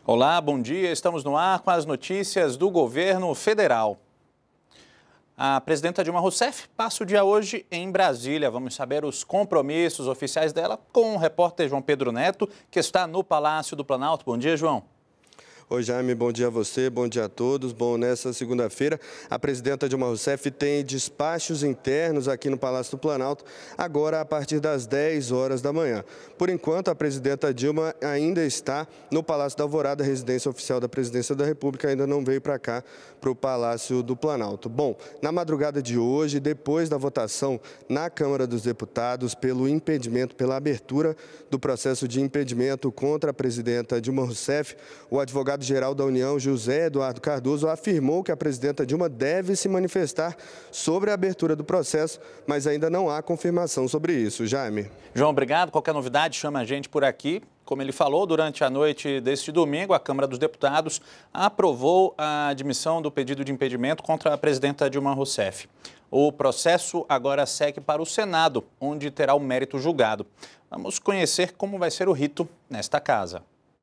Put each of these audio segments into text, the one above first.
Olá, bom dia. Estamos no ar com as notícias do governo federal. A presidenta Dilma Rousseff passa o dia hoje em Brasília. Vamos saber os compromissos oficiais dela com o repórter João Pedro Neto, que está no Palácio do Planalto. Bom dia, João. Oi, Jaime, bom dia a você, bom dia a todos. Bom, nessa segunda-feira, a presidenta Dilma Rousseff tem despachos internos aqui no Palácio do Planalto, agora a partir das 10 horas da manhã. Por enquanto, a presidenta Dilma ainda está no Palácio da Alvorada, residência oficial da Presidência da República, ainda não veio para cá, para o Palácio do Planalto. Bom, na madrugada de hoje, depois da votação na Câmara dos Deputados pelo impedimento, pela abertura do processo de impedimento contra a presidenta Dilma Rousseff, o advogado-geral da União, José Eduardo Cardoso, afirmou que a presidenta Dilma deve se manifestar sobre a abertura do processo, mas ainda não há confirmação sobre isso. Jaime. João, obrigado. Qualquer novidade, chama a gente por aqui. Como ele falou, durante a noite deste domingo, a Câmara dos Deputados aprovou a admissão do pedido de impedimento contra a presidenta Dilma Rousseff. O processo agora segue para o Senado, onde terá o mérito julgado. Vamos conhecer como vai ser o rito nesta casa.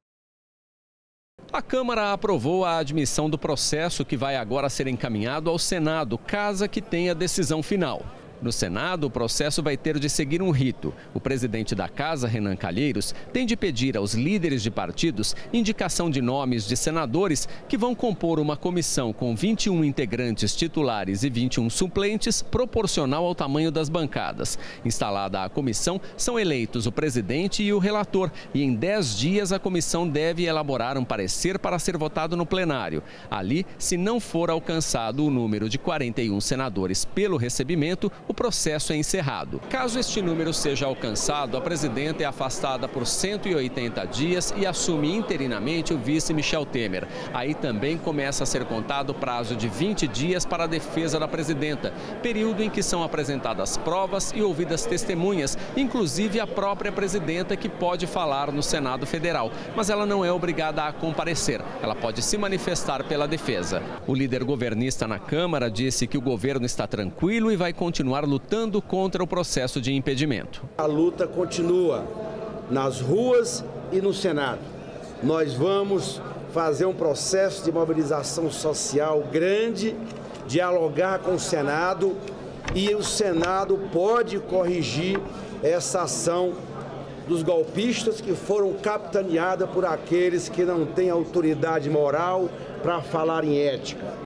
A Câmara aprovou a admissão do processo que vai agora ser encaminhado ao Senado, casa que tenha decisão final. No Senado, o processo vai ter de seguir um rito. O presidente da Casa, Renan Calheiros, tem de pedir aos líderes de partidos indicação de nomes de senadores que vão compor uma comissão com 21 integrantes titulares e 21 suplentes, proporcional ao tamanho das bancadas. Instalada a comissão, são eleitos o presidente e o relator, e em 10 dias a comissão deve elaborar um parecer para ser votado no plenário. Ali, se não for alcançado o número de 41 senadores pelo recebimento, o processo é encerrado. Caso este número seja alcançado, a presidenta é afastada por 180 dias e assume interinamente o vice Michel Temer. Aí também começa a ser contado o prazo de 20 dias para a defesa da presidenta, período em que são apresentadas provas e ouvidas testemunhas, inclusive a própria presidenta, que pode falar no Senado Federal, mas ela não é obrigada a comparecer. Ela pode se manifestar pela defesa. O líder governista na Câmara disse que o governo está tranquilo e vai continuar lutando contra o processo de impedimento. A luta continua nas ruas e no Senado. Nós vamos fazer um processo de mobilização social grande, dialogar com o Senado, e o Senado pode corrigir essa ação dos golpistas que foram capitaneadas por aqueles que não têm autoridade moral para falar em ética.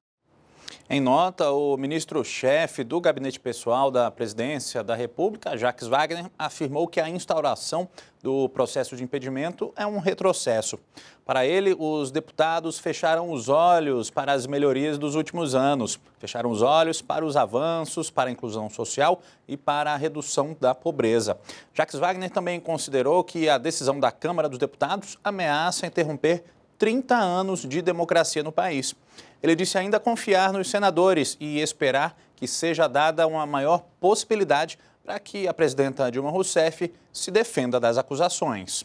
Em nota, o ministro-chefe do Gabinete Pessoal da Presidência da República, Jacques Wagner, afirmou que a instauração do processo de impedimento é um retrocesso. Para ele, os deputados fecharam os olhos para as melhorias dos últimos anos, fecharam os olhos para os avanços, para a inclusão social e para a redução da pobreza. Jacques Wagner também considerou que a decisão da Câmara dos Deputados ameaça interromper 30 anos de democracia no país. Ele disse ainda confiar nos senadores e esperar que seja dada uma maior possibilidade para que a presidenta Dilma Rousseff se defenda das acusações.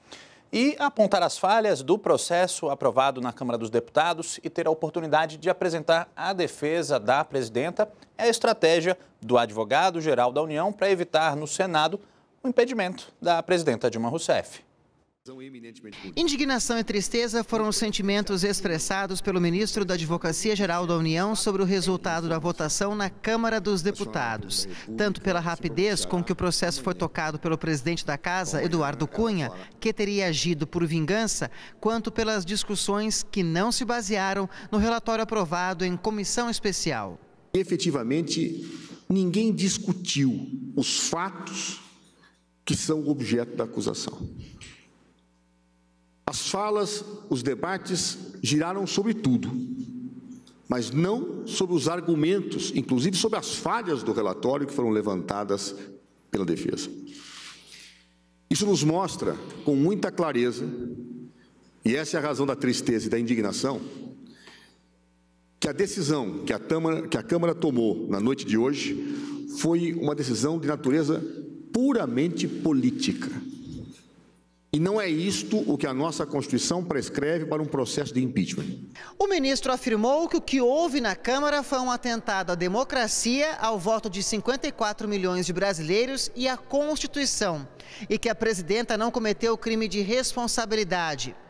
E apontar as falhas do processo aprovado na Câmara dos Deputados e ter a oportunidade de apresentar a defesa da presidenta é a estratégia do advogado-geral da União para evitar no Senado o impedimento da presidenta Dilma Rousseff. Indignação e tristeza foram os sentimentos expressados pelo ministro da Advocacia-Geral da União sobre o resultado da votação na Câmara dos Deputados. Tanto pela rapidez com que o processo foi tocado pelo presidente da Casa, Eduardo Cunha, que teria agido por vingança, quanto pelas discussões que não se basearam no relatório aprovado em comissão especial. Efetivamente, ninguém discutiu os fatos que são objeto da acusação. As falas, os debates giraram sobre tudo, mas não sobre os argumentos, inclusive sobre as falhas do relatório que foram levantadas pela defesa. Isso nos mostra com muita clareza, e essa é a razão da tristeza e da indignação, que a decisão que a Câmara tomou na noite de hoje foi uma decisão de natureza puramente política. E não é isto o que a nossa Constituição prescreve para um processo de impeachment. O ministro afirmou que o que houve na Câmara foi um atentado à democracia, ao voto de 54 milhões de brasileiros e à Constituição, e que a presidenta não cometeu crime de responsabilidade.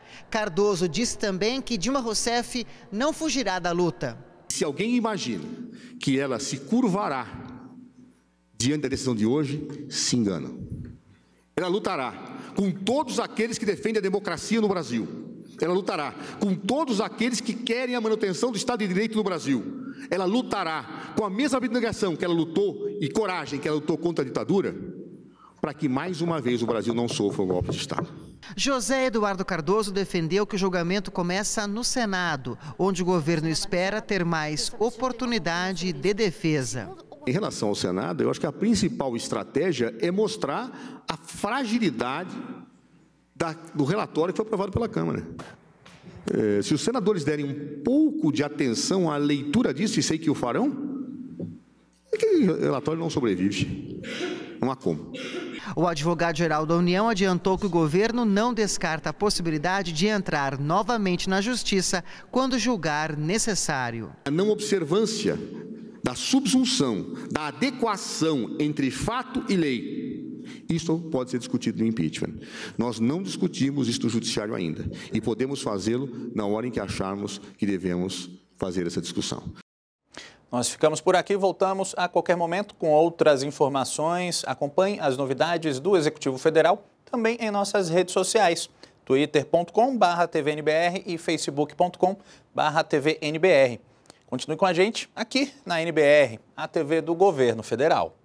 Cardoso disse também que Dilma Rousseff não fugirá da luta. Se alguém imagina que ela se curvará diante da decisão de hoje, se engana. Ela lutará com todos aqueles que defendem a democracia no Brasil. Ela lutará com todos aqueles que querem a manutenção do Estado de Direito no Brasil. Ela lutará com a mesma abnegação que ela lutou e coragem que ela lutou contra a ditadura, para que mais uma vez o Brasil não sofra um golpe de Estado. José Eduardo Cardoso defendeu que o julgamento começa no Senado, onde o governo espera ter mais oportunidade de defesa. Em relação ao Senado, eu acho que a principal estratégia é mostrar a fragilidade do relatório que foi aprovado pela Câmara. Se os senadores derem um pouco de atenção à leitura disso, e sei que o farão, aquele relatório não sobrevive. Não há como. O advogado-geral da União adiantou que o governo não descarta a possibilidade de entrar novamente na Justiça quando julgar necessário. A não observância da subsunção, da adequação entre fato e lei, isso pode ser discutido no impeachment. Nós não discutimos isso no judiciário ainda e podemos fazê-lo na hora em que acharmos que devemos fazer essa discussão. Nós ficamos por aqui, voltamos a qualquer momento com outras informações. Acompanhe as novidades do Executivo Federal também em nossas redes sociais, twitter.com/tvnbr e facebook.com/tvnbr. Continue com a gente aqui na NBR, a TV do Governo Federal.